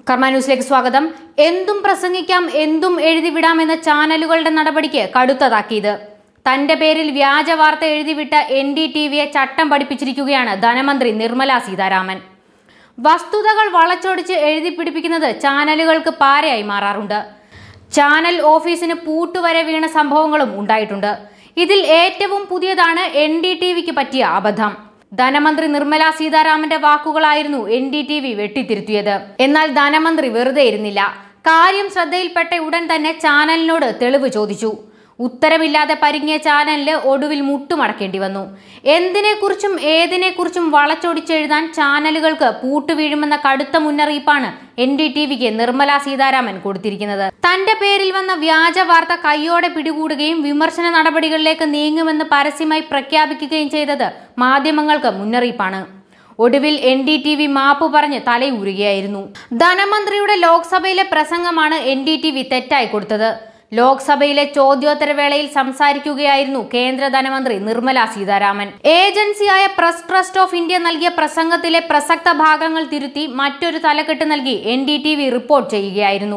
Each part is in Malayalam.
karmanews സ്വാഗതം. എന്തും പ്രസംഗിക്കാം എന്തും എഴുതിവിടാമെന്ന ചാനലുകളുടെ നടപടിക്ക് കടുത്ത താക്കീത്. തന്റെ പേരിൽ വ്യാജ വാർത്ത എഴുതിവിട്ട NDTVയെ ചട്ടം പഠിപ്പിച്ചിരിക്കുകയാണ് ധനമന്ത്രി നിർമ്മല സീതാരാമൻ. വസ്തുതകൾ വളച്ചൊടിച്ച് എഴുതി പിടിപ്പിക്കുന്നത് ചാനലുകൾക്ക് പാരയായി മാറാറുണ്ട്. ചാനൽ ഓഫീസിന് പൂട്ടുവരെ വീണ സംഭവങ്ങളും ഉണ്ടായിട്ടുണ്ട്. ഇതിൽ ഏറ്റവും പുതിയതാണ് NDTVക്ക് പറ്റിയ അബദ്ധം. ധനമന്ത്രി നിർമ്മല സീതാരാമന്റെ വാക്കുകളായിരുന്നു NDTV വെട്ടിത്തിരുത്തിയത്. എന്നാൽ ധനമന്ത്രി വെറുതെ ഇരുന്നില്ല. കാര്യം ശ്രദ്ധയിൽപ്പെട്ട ഉടൻ തന്നെ ചാനലിനോട് തെളിവ് ചോദിച്ചു. ഉത്തരമില്ലാതെ പരിങ്ങിയ ചാനലിന് ഒടുവിൽ മുട്ടുമടക്കേണ്ടി വന്നു. എന്തിനെക്കുറിച്ചും ഏതിനെക്കുറിച്ചും വളച്ചൊടിച്ചെഴുതാൻ ചാനലുകൾക്ക് പൂട്ടുവീഴുമെന്ന കടുത്ത മുന്നറിയിപ്പാണ് NDTVക്ക് നിർമ്മല സീതാരാമൻ കൊടുത്തിരിക്കുന്നത്. തന്റെ പേരിൽ വന്ന വ്യാജ വാർത്ത കൈയോടെ പിടികൂടുകയും വിമർശന നടപടികളിലേക്ക് നീങ്ങുമെന്ന് പരസ്യമായി പ്രഖ്യാപിക്കുകയും ചെയ്തത് മാധ്യമങ്ങൾക്ക് മുന്നറിയിപ്പാണ്. ഒടുവിൽ NDTV മാപ്പ് പറഞ്ഞ് തലയൂരുകയായിരുന്നു. ധനമന്ത്രിയുടെ ലോക്സഭയിലെ പ്രസംഗമാണ് NDTV തെറ്റായി കൊടുത്തത്. ലോക്സഭയിലെ ചോദ്യോത്തരവേളയിൽ സംസാരിക്കുകയായിരുന്നു കേന്ദ്ര ധനമന്ത്രി നിർമ്മല സീതാരാമൻ. ഏജൻസിയായ പ്രസ് ട്രസ്റ്റ് ഓഫ് ഇന്ത്യ നൽകിയ പ്രസംഗത്തിലെ പ്രസക്ത ഭാഗങ്ങൾ തിരുത്തി മറ്റൊരു തലക്കെട്ട് നൽകി NDTV റിപ്പോർട്ട് ചെയ്യുകയായിരുന്നു.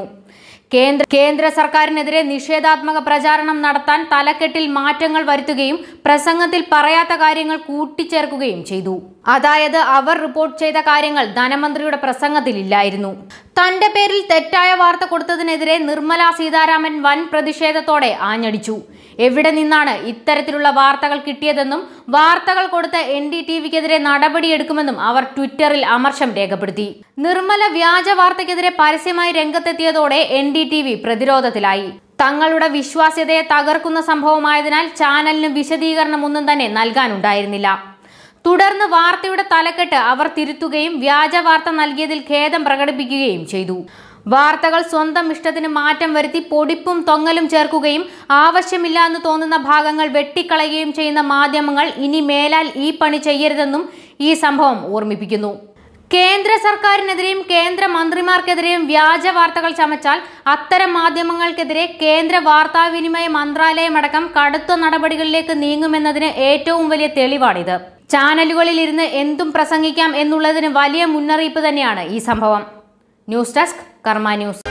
കേന്ദ്ര സർക്കാരിനെതിരെ നിഷേധാത്മക പ്രചാരണം നടത്താൻ തലക്കെട്ടിൽ മാറ്റങ്ങൾ വരുത്തുകയും പ്രസംഗത്തിൽ പറയാത്ത കാര്യങ്ങൾ കൂട്ടിച്ചേർക്കുകയും ചെയ്തു. അതായത് അവർ റിപ്പോർട്ട് ചെയ്ത കാര്യങ്ങൾ ധനമന്ത്രിയുടെ പ്രസംഗത്തിൽ ഇല്ലായിരുന്നു. തന്റെ പേരിൽ തെറ്റായ വാർത്ത കൊടുത്തതിനെതിരെ നിർമ്മല സീതാരാമൻ വൻ പ്രതിഷേധത്തോടെ ആഞ്ഞടിച്ചു. എവിടെ നിന്നാണ് ഇത്തരത്തിലുള്ള വാർത്തകൾ കിട്ടിയതെന്നും വാർത്തകൾ കൊടുത്ത NDTVക്കെതിരെ നടപടിയെടുക്കുമെന്നും അവർ ട്വിറ്ററിൽ അമർഷം രേഖപ്പെടുത്തി. നിർമ്മല വ്യാജ വാർത്തയ്ക്കെതിരെ പരസ്യമായി രംഗത്തെത്തിയതോടെ NDTV പ്രതിരോധത്തിലായി. തങ്ങളുടെ വിശ്വാസ്യതയെ തകർക്കുന്ന സംഭവമായതിനാൽ ചാനലിന് വിശദീകരണമൊന്നും തന്നെ നൽകാനുണ്ടായിരുന്നില്ല. തുടർന്ന് വാർത്തയുടെ തലക്കെട്ട് അവർ തിരുത്തുകയും വ്യാജ വാർത്ത നൽകിയതിൽ ഖേദം പ്രകടിപ്പിക്കുകയും ചെയ്തു. വാർത്തകൾ സ്വന്തം ഇഷ്ടത്തിന് മാറ്റം വരുത്തി പൊടിപ്പും തൊങ്ങലും ചേർക്കുകയും ആവശ്യമില്ല എന്ന് തോന്നുന്ന ഭാഗങ്ങൾ വെട്ടിക്കളയുകയും ചെയ്യുന്ന മാധ്യമങ്ങൾ ഇനി മേലാൽ ഈ പണി ചെയ്യരുതെന്നും ഈ സംഭവം ഓർമ്മിപ്പിക്കുന്നു. കേന്ദ്ര സർക്കാരിനെതിരെയും കേന്ദ്ര മന്ത്രിമാർക്കെതിരെയും വ്യാജ വാർത്തകൾ ചമച്ചാൽ അത്തരം മാധ്യമങ്ങൾക്കെതിരെ കേന്ദ്ര വാർത്താവിനിമയ മന്ത്രാലയമടക്കം കടുത്ത നടപടികളിലേക്ക് നീങ്ങുമെന്നതിന് ഏറ്റവും വലിയ തെളിവാണിത്. ചാനലുകളിൽ ഇരുന്ന് എന്തും പ്രസംഗിക്കാം എന്നുള്ളതിന് വലിയ മുന്നറിയിപ്പ് തന്നെയാണ് ഈ സംഭവം. News desk Karma news.